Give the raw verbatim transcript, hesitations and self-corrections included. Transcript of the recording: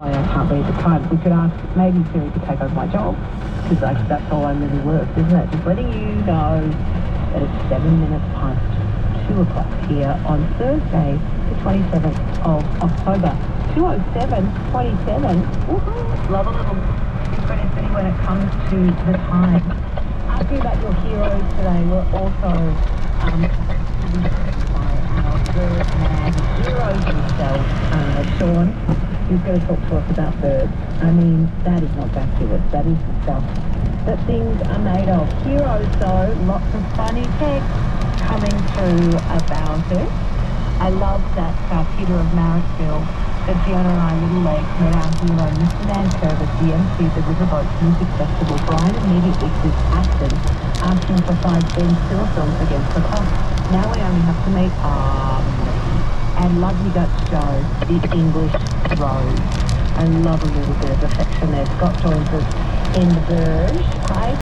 I can't read the cards. We could ask maybe Siri to take over my job, because like, that's all I really work, isn't it? Just letting you know that it's seven minutes past two o'clock here on Thursday, the twenty-seventh of October. two oh seven twenty-seven. Woohoo! Love a little synchronicity when it comes to the time. Asking about your heroes today, we're also um, by our bird-man heroes themselves. Uh, Sean is going to talk to us about birds. I mean, that is not vacuous. That is the stuff that things are made of. Heroes, though, lots of funny text coming through about it. I love that uh, Peter of Marrickville, that Fiona and I, Little Legs, met our hero, Mister Dan Curvis, the M C of the Riverboat Music Festival. Brian immediately quit Aston, asking for five Ben Stiller films against the cost. Now we only have to meet um, and Lovely Dutch Joe, the English Rose. I love a little bit of affection there. Scott joins us in the Verge. Hi.